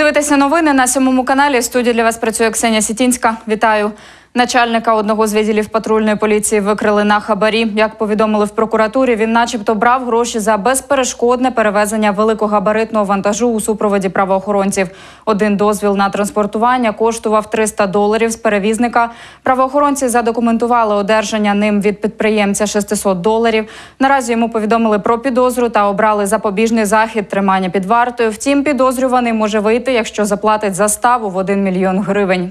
дивитеся новини на 7 каналі. В студії для вас працює Ксенія Сітінська. Вітаю. Начальника одного з відділів патрульної поліції викрили на хабарі. Як повідомили в прокуратурі, він начебто брав гроші за безперешкодне перевезення великогабаритного вантажу у супроводі правоохоронців. Один дозвіл на транспортування коштував $300 з перевізника. Правоохоронці задокументували одержання ним від підприємця $600. Наразі йому повідомили про підозру та обрали запобіжний захід тримання під вартою. Втім, підозрюваний може вийти, якщо заплатить заставу в 1 мільйон гривень.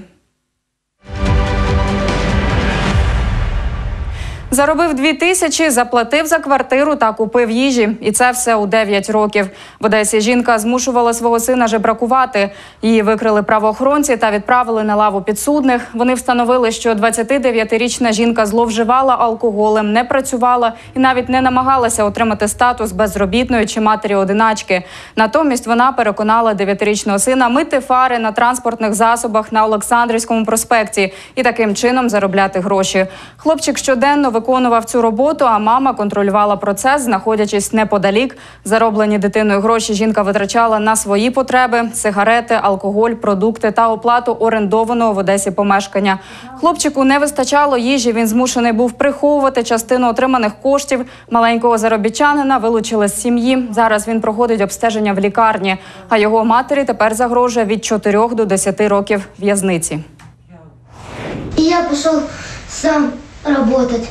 Заробив 2000, заплатив за квартиру та купив їжі. І це все у 9 років. В Одесі жінка змушувала свого сина жебракувати. Її викрили правоохоронці та відправили на лаву підсудних. Вони встановили, що 29-річна жінка зловживала алкоголем, не працювала і навіть не намагалася отримати статус безробітної чи матері-одиначки. Натомість вона переконала 9-річного сина мити фари на транспортних засобах на Олександрівському проспекті і таким чином заробляти гроші. Хлопчик щоденно виконував цю роботу, а мама контролювала процес, знаходячись неподалік. Зароблені дитиною гроші жінка витрачала на свої потреби – сигарети, алкоголь, продукти та оплату орендованого в Одесі помешкання. Хлопчику не вистачало їжі, він змушений був приховувати частину отриманих коштів. Маленького заробітчанина вилучили з сім'ї. Зараз він проходить обстеження в лікарні, а його матері тепер загрожує від 4 до 10 років в'язниці. Я пішов сам работать.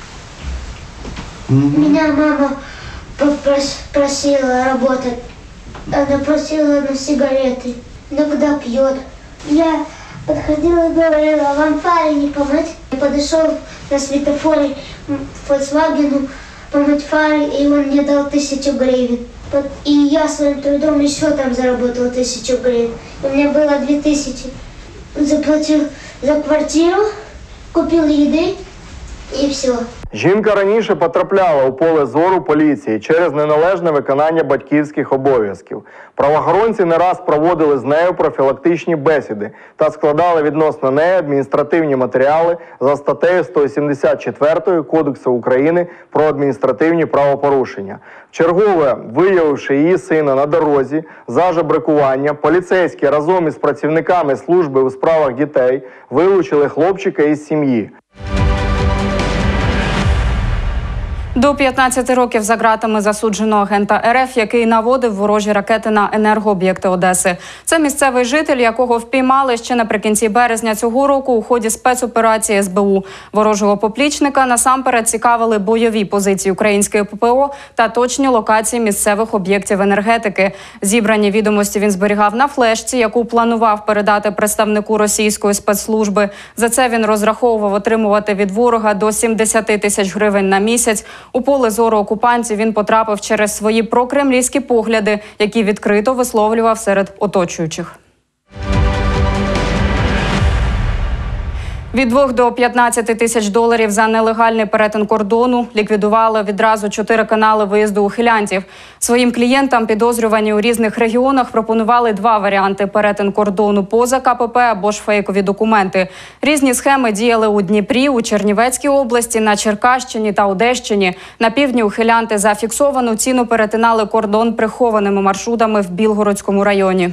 Меня мама просила работать. Она просила на сигареты. Иногда пьет. Я подходила и говорила, вам фары не помыть? Я подошел на светофоре Volkswagen помыть фары, и он мне дал 1000 гривен. И я своим трудом еще там заработала 1000 гривен. У меня было 2000. Заплатил за квартиру, купил еды и все. Жінка раніше потрапляла у поле зору поліції через неналежне виконання батьківських обов'язків. Правоохоронці не раз проводили з нею профілактичні бесіди та складали відносно неї адміністративні матеріали за статтею 174 Кодексу України про адміністративні правопорушення. Вчергове, виявивши її сина на дорозі за жебракування, поліцейські разом із працівниками служби у справах дітей вилучили хлопчика із сім'ї. До 15 років за ґратами засуджено агента РФ, який наводив ворожі ракети на енергооб'єкти Одеси. Це місцевий житель, якого впіймали ще наприкінці березня цього року у ході спецоперації СБУ. Ворожого поплічника насамперед цікавили бойові позиції української ППО та точні локації місцевих об'єктів енергетики. Зібрані відомості він зберігав на флешці, яку планував передати представнику російської спецслужби. За це він розраховував отримувати від ворога до 70 тисяч гривень на місяць. У поле зору окупантів він потрапив через свої прокремлівські погляди, які відкрито висловлював серед оточуючих. Від 2 до 15 тисяч доларів за нелегальний перетин кордону ліквідували відразу 4 канали виїзду ухилянтів. Своїм клієнтам підозрювані у різних регіонах пропонували 2 варіанти – перетин кордону поза КПП або ж фейкові документи. Різні схеми діяли у Дніпрі, у Чернівецькій області, на Черкащині та Одещині. На півдні ухилянти за фіксовану ціну перетинали кордон прихованими маршрутами в Білгородському районі.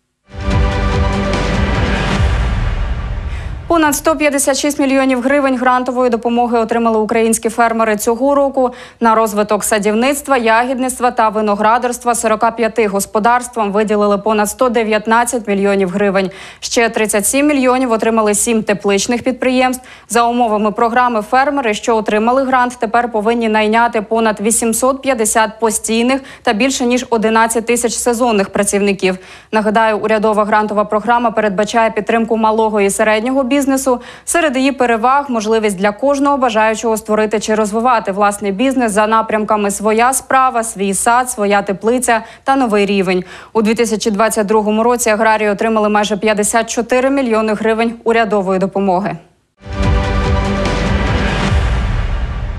Понад 156 мільйонів гривень грантової допомоги отримали українські фермери цього року на розвиток садівництва, ягідництва та виноградарства. 45 господарствам виділили понад 119 мільйонів гривень. Ще 37 мільйонів отримали 7 тепличних підприємств. За умовами програми фермери, що отримали грант, тепер повинні найняти понад 850 постійних та більше ніж 11 тисяч сезонних працівників. Нагадаю, урядова грантова програма передбачає підтримку малого і середнього бізнесу. Серед її переваг – можливість для кожного бажаючого створити чи розвивати власний бізнес за напрямками «Своя справа», «Свій сад», «Своя теплиця» та «Новий рівень». У 2022 році аграрії отримали майже 54 мільйони гривень урядової допомоги.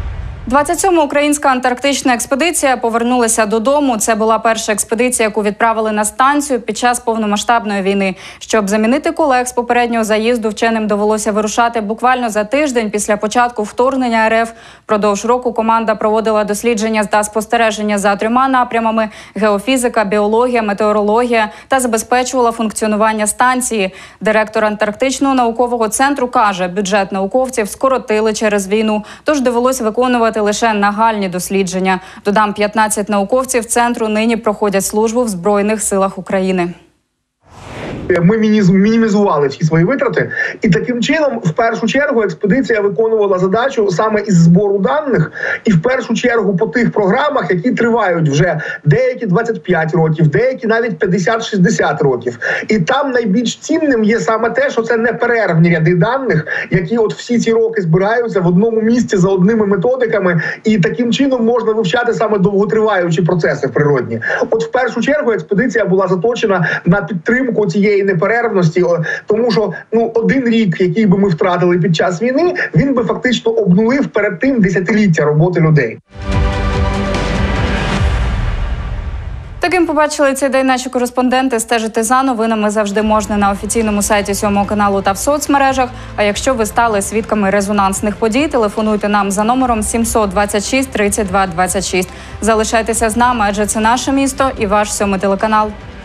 27-ма українська антарктична експедиція повернулася додому. Це була перша експедиція, яку відправили на станцію під час повномасштабної війни. Щоб замінити колег з попереднього заїзду, вченим довелося вирушати буквально за тиждень після початку вторгнення РФ. Впродовж року команда проводила дослідження та спостереження за 3 напрямами – геофізика, біологія, метеорологія та забезпечувала функціонування станції. Директор Антарктичного наукового центру каже, бюджет науковців скоротили через війну, тож довелося виконувати лише нагальні дослідження. Додам, 15 науковців центру нині проходять службу в Збройних силах України. Ми мінімізували всі свої витрати, і таким чином, в першу чергу, експедиція виконувала задачу саме із збору даних, і в першу чергу по тих програмах, які тривають вже деякі 25 років, деякі навіть 50-60 років. І там найбільш цінним є саме те, що це неперервні ряди даних, які от всі ці роки збираються в одному місці за одними методиками, і таким чином можна вивчати саме довготриваючі процеси природні. От в першу чергу експедиція була заточена на підтримку цієї неперервності, тому що один рік, який би ми втратили під час війни, він би фактично обнулив перед тим десятиліття роботи людей. Таким побачили цей день наші кореспонденти. Стежити за новинами завжди можна на офіційному сайті 7 каналу та в соцмережах. А якщо ви стали свідками резонансних подій, телефонуйте нам за номером 726 32 26. Залишайтеся з нами, адже це наше місто і ваш 7 телеканал.